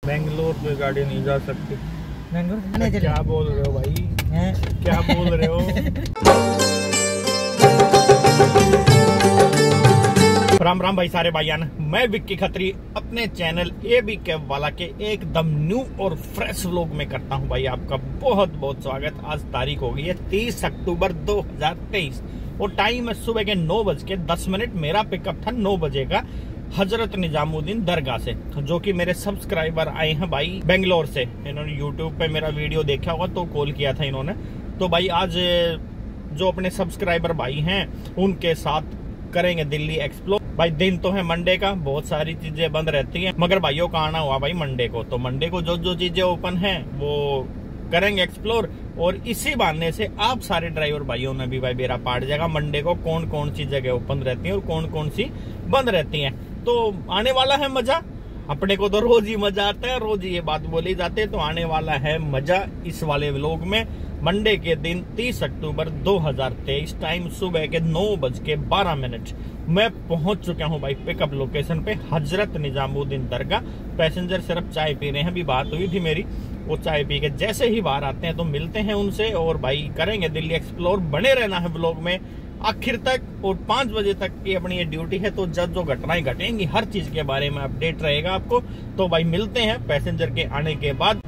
बेंगलोर पे गाड़ी नहीं जा सकती। बेंगलोर क्या बोल रहे हो भाई? क्या बोल रहे हो? राम राम भाई सारे भाईयान, मैं विक्की खत्री अपने चैनल ए बी कैब वाला के एकदम न्यू और फ्रेश व्लॉग में करता हूं भाई आपका बहुत बहुत स्वागत। आज तारीख हो गई है 30 अक्टूबर 2023 और टाइम है सुबह के 9:10। मेरा पिकअप था 9 बजे का हजरत निजामुद्दीन दरगाह से, जो कि मेरे सब्सक्राइबर आए हैं भाई बेंगलोर से। इन्होंने यूट्यूब पे मेरा वीडियो देखा होगा तो कॉल किया था इन्होंने। तो भाई आज जो अपने सब्सक्राइबर भाई हैं उनके साथ करेंगे दिल्ली एक्सप्लोर। भाई दिन तो है मंडे का, बहुत सारी चीजें बंद रहती हैं, मगर भाइयों का आना हुआ भाई मंडे को। तो मंडे को जो जो चीजें ओपन हैं वो करेंगे एक्सप्लोर, और इसी बहाने से आप सारे ड्राइवर भाइयों में भी भाई मेरा पार्ट जाएगा मंडे को कौन कौन सी जगह ओपन रहती है और कौन कौन सी बंद रहती हैं। तो आने वाला है मजा। अपने को तो रोज ही मजा आता है, रोज ये बात बोली जाती है। तो आने वाला है मजा इस वाले व्लॉग में। मंडे के दिन 30 अक्टूबर 2023 टाइम सुबह के 9:12 मैं पहुंच चुका हूं भाई पिकअप लोकेशन पे हजरत निजामुद्दीन दरगाह। पैसेंजर सिर्फ चाय पी रहे हैं, अभी बात हुई थी मेरी, वो चाय पी के जैसे ही बाहर आते हैं तो मिलते हैं उनसे और भाई करेंगे दिल्ली एक्सप्लोर। बने रहना है व्लॉग में आखिर तक, और 5 बजे तक की अपनी ये ड्यूटी है। तो जब जो घटनाएं घटेंगी हर चीज के बारे में अपडेट रहेगा आपको। तो भाई मिलते हैं पैसेंजर के आने के बाद।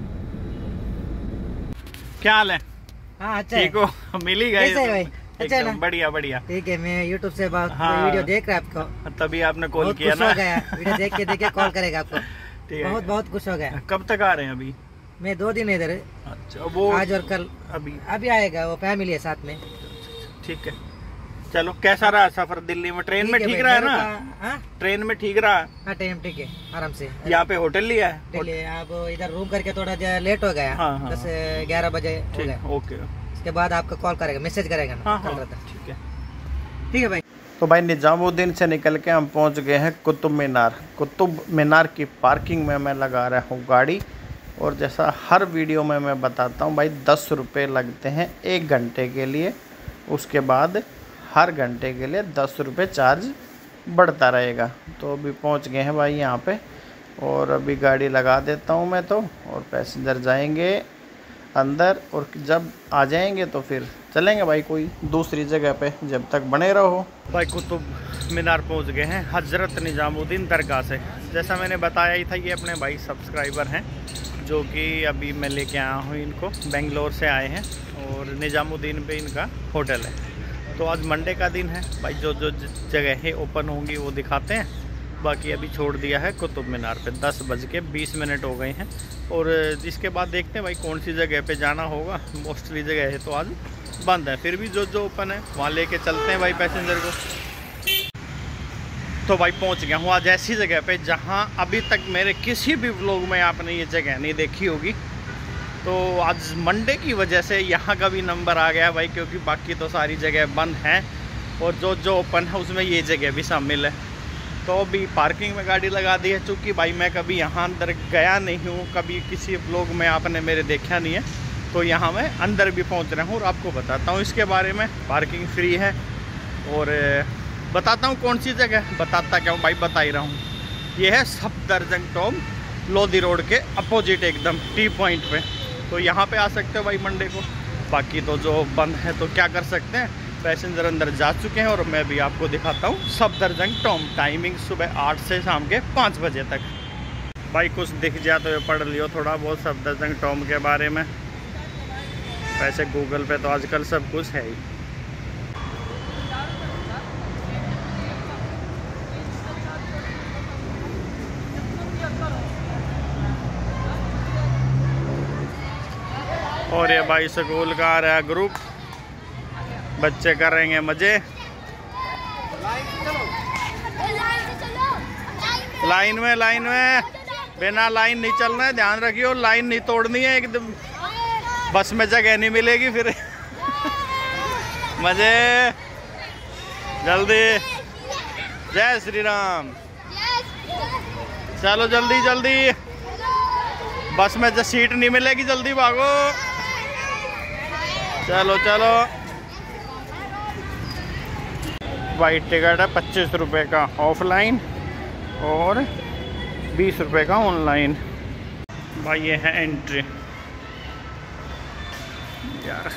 क्या हाल है? हाँ अच्छा ठीक हो? मिल ही गए भाई? अच्छा ना, बढ़िया बढ़िया। ठीक है। मैं यूट्यूब से हाँ, वीडियो देख रहा आपको, तभी आपने कॉल किया खुश ना। हो गया वीडियो देख के कॉल करेगा आपको। ठीक है, बहुत खुश हो गया। कब तक आ रहे हैं अभी? मैं 2 दिन इधर, अच्छा, वो आज और कल। अभी आएगा, वो फैमिली है साथ में। ठीक है, चलो। कैसा रहा सफर दिल्ली में? ट्रेन में ठीक रहा है ना? ट्रेन में ठीक रहा? हाँ टाइम ठीक है, आराम से। यहाँ पे होटल लिया है? अब इधर रूम करके थोड़ा लेट हो गया। हाँ, 10-11 बजे हो गया। ओके, उसके बाद आपको कॉल करेगा, मैसेज करेगा ना। हाँ, ठीक है भाई। तो भाई निजामुद्दीन से निकल के हम पहुंच गए हैं कुतुब मीनार। कुतुब मीनार की पार्किंग में मैं लगा रहा हूँ गाड़ी, और जैसा हर वीडियो में मैं बताता हूँ भाई 10 रुपये लगते हैं 1 घंटे के लिए। उसके बाद हर घंटे के लिए 10 रुपये चार्ज बढ़ता रहेगा। तो अभी पहुँच गए हैं भाई यहाँ पे, और अभी गाड़ी लगा देता हूँ मैं तो, और पैसेंजर जाएंगे अंदर, और जब आ जाएंगे तो फिर चलेंगे भाई कोई दूसरी जगह पे। जब तक बने रहो। भाई कुतुब मीनार पहुंच गए हैं हजरत निजामुद्दीन दरगाह से। जैसा मैंने बताया ही था, ये अपने भाई सब्सक्राइबर हैं जो कि अभी मैं लेके आया हूँ इनको, बेंगलोर से आए हैं, और निजामुद्दीन पे इनका होटल है। तो आज मंडे का दिन है भाई, जो जो जगह है ओपन होंगी वो दिखाते हैं। बाकी अभी छोड़ दिया है कुतुब मीनार पे, 10:20 हो गए हैं, और इसके बाद देखते हैं भाई कौन सी जगह पे जाना होगा। मोस्टली जगह है तो आज बंद है, फिर भी जो जो ओपन है वहाँ लेके चलते हैं भाई पैसेंजर को। तो भाई पहुँच गया हूँ आज ऐसी जगह पे जहाँ अभी तक मेरे किसी भी व्लॉग में आपने ये जगह नहीं देखी होगी। तो आज मंडे की वजह से यहाँ का भी नंबर आ गया भाई, क्योंकि बाकी तो सारी जगह बंद हैं और जो जो ओपन है उसमें ये जगह भी शामिल है। तो अभी पार्किंग में गाड़ी लगा दी है, चूँकि भाई मैं कभी यहाँ अंदर गया नहीं हूँ, कभी किसी व्लॉग में आपने मेरे देखा नहीं है। तो यहाँ मैं अंदर भी पहुँच रहा हूँ और आपको बताता हूँ इसके बारे में। पार्किंग फ्री है, और बताता हूँ कौन सी जगह, बताता क्या हूँ भाई, बता ही रहा हूँ। ये है सफदरजंग टॉम लोधी रोड के अपोजिट एकदम टी पॉइंट पे। तो यहाँ पे आ सकते हो भाई मंडे को। बाकी तो जो बंद है तो क्या कर सकते हैं, पैसेंजर अंदर जा चुके हैं, और मैं भी आपको दिखाता हूँ सफदरजंग टॉम। टाइमिंग सुबह 8 से शाम के 5 बजे तक। भाई कुछ दिख जाए तो ये पढ़ लियो थोड़ा बहुत सफदरजंग टॉम के बारे में। वैसे गूगल पे तो आजकल सब कुछ है ही। और ये भाई स्कूल का आ रहा है ग्रुप, बच्चे करेंगे मजे। लाइन में बिना लाइन नहीं चलना है, ध्यान रखियो, लाइन नहीं तोड़नी है एकदम। बस में जगह नहीं मिलेगी फिर। मजे, जल्दी। जय श्री राम। चलो जल्दी जल्दी, बस में जो सीट नहीं मिलेगी, जल्दी भागो। चलो चलो। वाइट टिकट है 25 रुपये का ऑफलाइन और 20 रुपये का ऑनलाइन। भाई ये है एंट्री यार।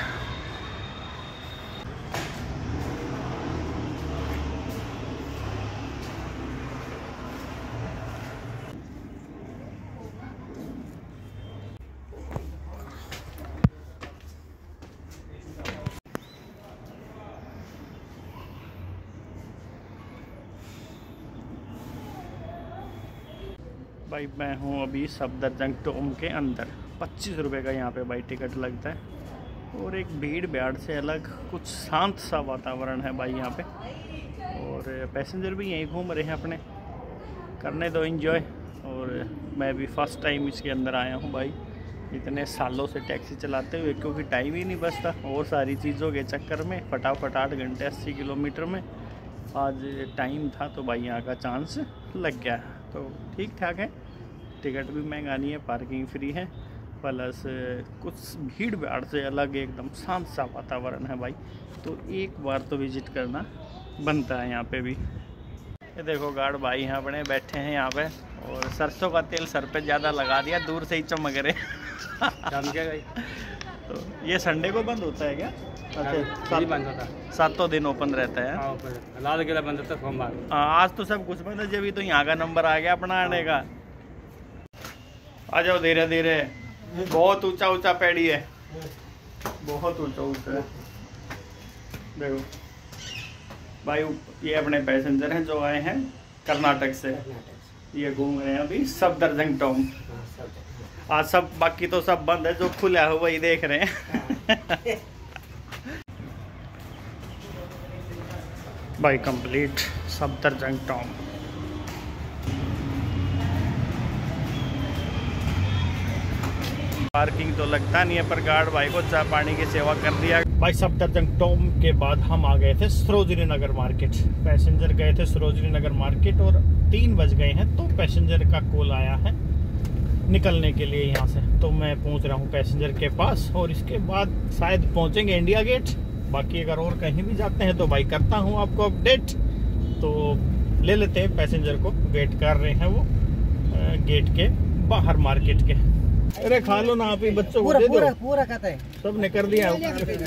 भाई मैं हूँ अभी सफदरजंग टोम के अंदर। 25 रुपये का यहाँ पे भाई टिकट लगता है और एक भीड़ भाड़ से अलग कुछ शांत सा वातावरण है भाई यहाँ पे। और पैसेंजर भी यहीं घूम रहे हैं अपने, करने दो एंजॉय। और मैं भी फर्स्ट टाइम इसके अंदर आया हूँ भाई, इतने सालों से टैक्सी चलाते हुए, क्योंकि टाइम ही नहीं बचता और सारी चीज़ों के चक्कर में। फटाफट 8 घंटे 80 किलोमीटर में आज टाइम था तो भाई यहाँ का चांस लग गया। तो ठीक ठाक है, टिकट भी महंगा नहीं है, पार्किंग फ्री है, प्लस कुछ भीड़ भाड़ से अलग एकदम शांत सा वातावरण है भाई। तो एक बार तो विजिट करना बनता है यहाँ पे भी। ये देखो गार्ड भाई यहाँ अपने बैठे हैं यहाँ पे, और सरसों का तेल सर पे ज़्यादा लगा दिया, दूर से ही चमक रहे। तो ये संडे को बंद होता है क्या? अच्छा, बंद होता है, 7 दिन ओपन रहता है। लाल किला बंद होता है सोमवार। आज तो सब कुछ बंद है, जब तो यहाँ का नंबर आ गया अपना आने का। आ जाओ धीरे धीरे, बहुत ऊंचा ऊंचा पेड़ी है, बहुत ऊंचा ऊंचा है। देखो भाई ये अपने पैसेंजर हैं जो आए हैं कर्नाटक से, ये घूम रहे हैं अभी सफदरजंग टोम। आज सब, बाकी तो सब बंद है, जो खुला हुआ ही देख रहे हैं। भाई कंप्लीट सफदरजंग टोम। पार्किंग तो लगता नहीं है, पर गार्ड भाई को चाय पानी की सेवा कर दिया। भाई सफदरजंग टोम के बाद हम आ गए थे सरोजनी नगर मार्केट। पैसेंजर गए थे सरोजनी नगर मार्केट और 3 बज गए हैं, तो पैसेंजर का कॉल आया है निकलने के लिए यहाँ से। तो मैं पहुँच रहा हूँ पैसेंजर के पास, और इसके बाद शायद पहुँचेंगे इंडिया गेट। बाकी अगर और कहीं भी जाते हैं तो भाई करता हूँ आपको अपडेट। तो ले लेते हैं पैसेंजर को, वेट कर रहे हैं वो गेट के बाहर मार्केट के। अरे खा लो ना आप ही, बच्चों को दे दो। पूरा खाता है, सब ने कर दिया।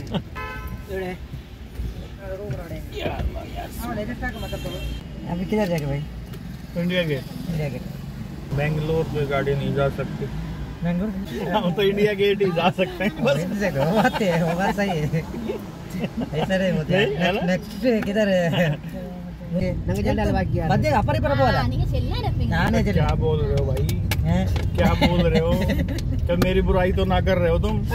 अभी किधर जाएगा भाई? India gate. India gate. Bangalore पे गाड़ी नहीं जा सकती, बेंगलोर हम तो इंडिया गेट ही जा सकते हैं बस। बात है, वो बात सही है। ऐसा नहीं होता है। नेक्स्ट किधर है? अपर पर बोला क्या बोल रहे हो भाई? क्या बोल रहे हो? क्या मेरी बुराई तो ना कर रहे हो तुम?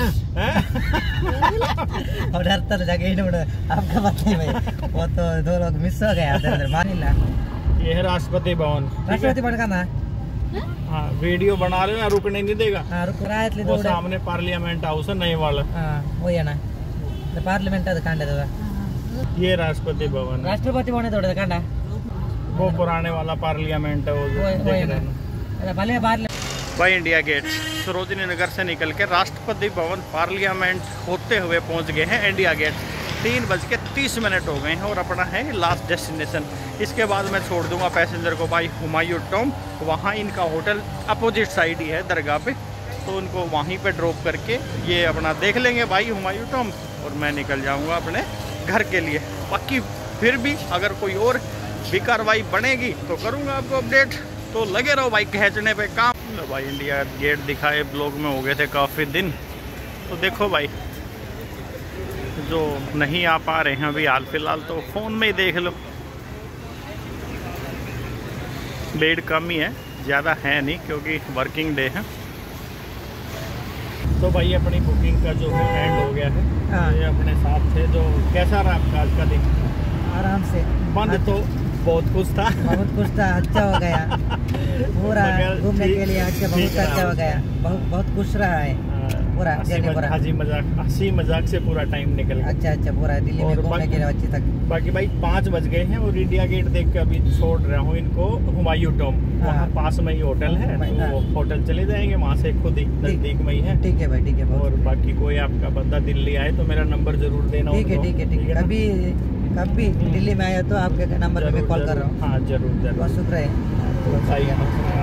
और डरता तो जगह ही नहीं, आपका बात नहीं भाई, वो तो 2 लोग मिस हो गए अंदर। मानिला ये है राष्ट्रपति भवन। राष्ट्रपति भवन का ना, हाँ वीडियो बना रहे हो ना, रुकने नहीं देगा। हाँ रुक रहा है, वो सामने पार्लियामेंट हाउस है नए वाला। हाँ वही है ना, पार्लियामेंट ಅದು ಕಾಂಡದ। ये राष्ट्रपति भवन, राष्ट्रपति भवन है थोड़ा कांडा, वो पुराने वाला पार्लियामेंट है, वो देख रहे हैं। भले बाहर भाई इंडिया गेट सरोजनी नगर से निकल के राष्ट्रपति भवन पार्लियामेंट होते हुए पहुंच गए हैं इंडिया गेट। 3:30 हो गए हैं और अपना है लास्ट डेस्टिनेशन। इसके बाद मैं छोड़ दूंगा पैसेंजर को भाई हुमायूं टॉम। वहाँ इनका होटल अपोजिट साइड ही है दरगाह पे, तो उनको वहीं पे ड्रॉप करके ये अपना देख लेंगे भाई हुमायूं टॉम, और मैं निकल जाऊंगा अपने घर के लिए। बाकी फिर भी अगर कोई और भी कार्रवाई बनेगी तो करूँगा आपको अपडेट। तो लगे रहो भाई खींचने पे काम। तो भाई इंडिया गेट दिखाए, ब्लॉग में हो गए थे काफ़ी दिन, तो देखो भाई जो नहीं आ पा रहे हैं अभी हाल फिलहाल तो फ़ोन में ही देख लो। बेड कम ही है, ज़्यादा है नहीं क्योंकि वर्किंग डे है। तो भाई अपनी बुकिंग का जो है एंड हो गया है। हाँ। ये अपने साथ थे। जो कैसा रहा आपका आज का दिन? आराम से। बंद तो बहुत कुछ था, बहुत कुछ था, अच्छा हो गया पूरा घूमने के लिए। अच्छा बहुत अच्छा हो गया, बहुत खुश रहा है पूरा। हंसी मजाक से पूरा टाइम निकल गया। अच्छा पूरा दिल्ली में घूमने के लिए अच्छी तक। बाकी भाई 5 बज गए हैं और इंडिया गेट देख के अभी छोड़ रहा हूँ इनको हुमायूं टॉम। वहाँ पास में ही होटल है, तो होटल चले जाएंगे वहाँ से, खुद ही नजदीक में ही है। ठीक है भाई, ठीक है। और बाकी कोई आपका बंदा दिल्ली आए तो मेरा नंबर जरूर देना। ठीक है, ठीक है, ठीक है। कभी दिल्ली में आया तो आपके नंबर पे कॉल कर रहा हूँ। हाँ जरूर जरूर, बहुत शुक्रिया। सही है।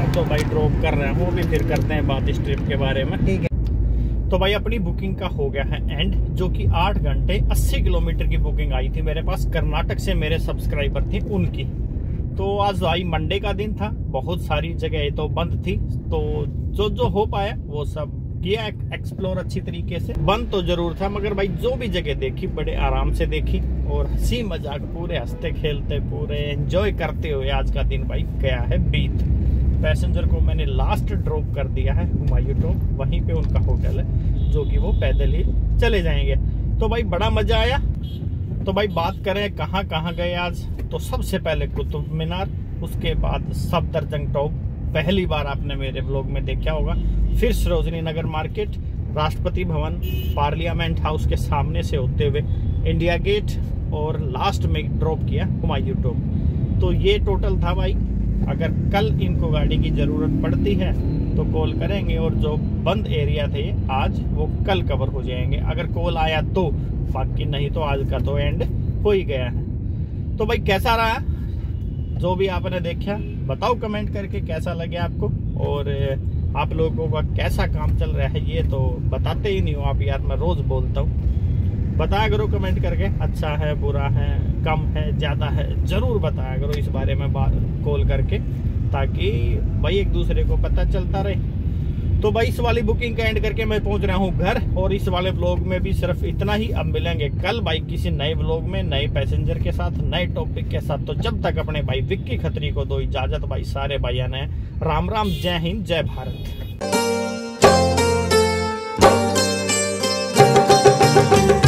तो भाई ड्रॉप कर रहे हैं, वो भी फिर करते हैं बात इस ट्रिप के बारे में। ठीक है। तो भाई अपनी बुकिंग का हो गया है एंड, जो कि 8 घंटे 80 किलोमीटर की बुकिंग आई थी मेरे पास। कर्नाटक से मेरे सब्सक्राइबर थे उनकी। तो आज भाई मंडे का दिन था, बहुत सारी जगह तो बंद थी, तो जो हो पाया वो सब किया एक्सप्लोर अच्छी तरीके से। बंद तो जरूर था मगर भाई जो भी जगह देखी बड़े आराम से देखी और हंसी मजाक पूरे हंसते खेलते पूरे एंजॉय करते हुए आज का दिन भाई गया है बीत। पैसेंजर को मैंने लास्ट ड्रॉप कर दिया है हुमायूं टॉप, वहीं पे उनका होटल है जो कि वो पैदल ही चले जाएंगे। तो भाई बड़ा मजा आया। तो भाई बात करें कहाँ कहाँ गए आज, तो सबसे पहले कुतुब मीनार, उसके बाद सफदरजंग टॉप, पहली बार आपने मेरे व्लॉग में देखा होगा, फिर Sarojini Nagar market, Rashtrapati Bhavan, parliament house के सामने से होते हुए इंडिया गेट और लास्ट में ड्रॉप किया हुमायूं टॉप। तो ये टोटल था भाई। अगर कल इनको गाड़ी की जरूरत पड़ती है तो कॉल करेंगे, और जो बंद एरिया थे आज वो कल कवर हो जाएंगे अगर कॉल आया तो, बाकी नहीं तो आज का तो एंड हो ही गया है। तो भाई कैसा रहा जो भी आपने देखा, बताओ कमेंट करके कैसा लगे आपको, और आप लोगों का कैसा काम चल रहा है ये तो बताते ही नहीं हो आप यार, मैं रोज बोलता हूँ। बताया करो कमेंट करके, अच्छा है बुरा है कम है ज्यादा है, जरूर बताया करो इस बारे में बात कॉल करके, ताकि भाई एक दूसरे को पता चलता रहे। तो भाई इस वाली बुकिंग का एंड करके मैं पहुंच रहा हूं घर, और इस वाले व्लॉग में भी सिर्फ इतना ही। अब मिलेंगे कल भाई किसी नए व्लॉग में, नए पैसेंजर के साथ, नए टॉपिक के साथ। तो जब तक अपने भाई विक्की खत्री को दो इजाजत भाई सारे भाइयों ने। राम राम, जय हिंद, जय भारत।